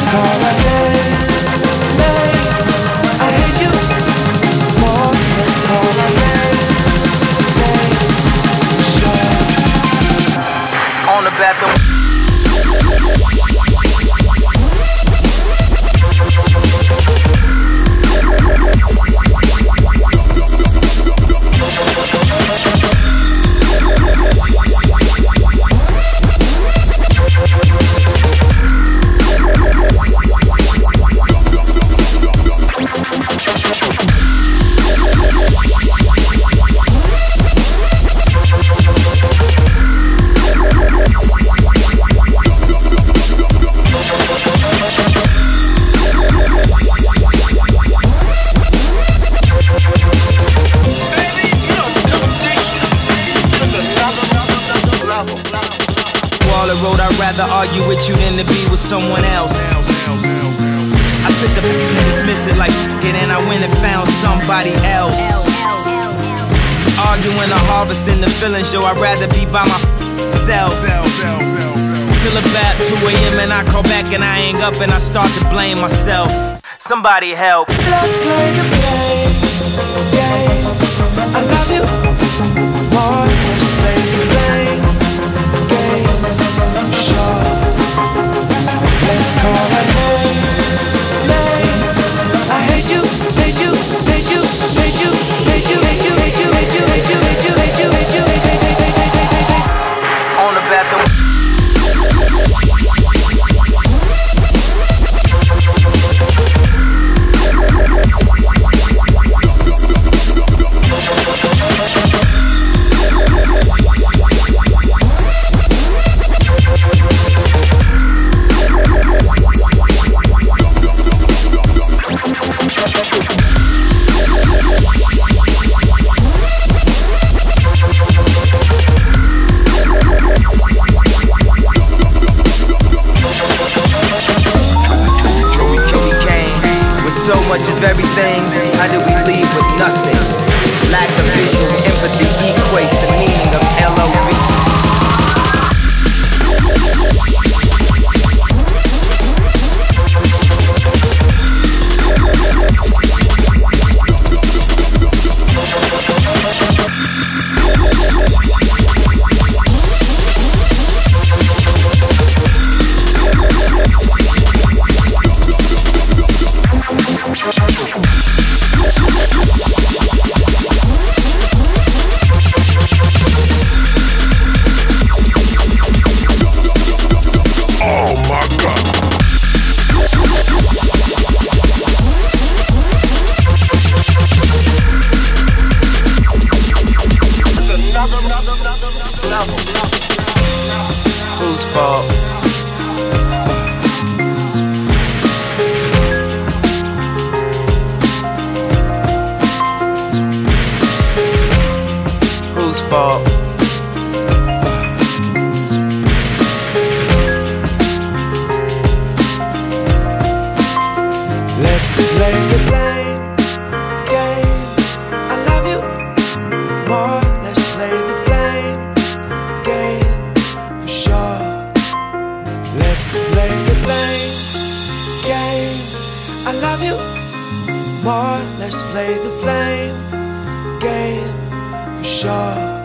call again. I hate you more. Let's call again. Sure. On the bathroom. Road, I'd rather argue with you than to be with someone else. I took the and dismiss it like it, and I went and found somebody else. Arguing or harvesting the feelings, yo, I'd rather be by myself. Till about 2 AM and I call back and I hang up and I start to blame myself. Somebody help. Let's play the game. I love you more. Let's play the game. Sure. Let's call again. I hate you, hate you, hate you, hate you, hate you, hate you, hate you, hate you, hate you, hate you, hate you, hate you, hate you. On the bathroom. So much of everything, how do we leave with nothing? Lack of visual empathy equates the meaning of LOV. Whose fault? Whose fault? Let's play the blame game. I love you more. Let's play the blame game for sure. Let's play the blame game. I love you more. Let's play the blame game for sure.